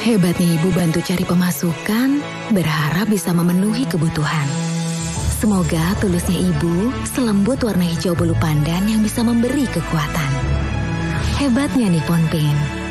Hebatnya ibu bantu cari pemasukan, berharap bisa memenuhi kebutuhan. Semoga tulusnya ibu selembut warna hijau bulu pandan yang bisa memberi kekuatan. Hebatnya Nippon Paint.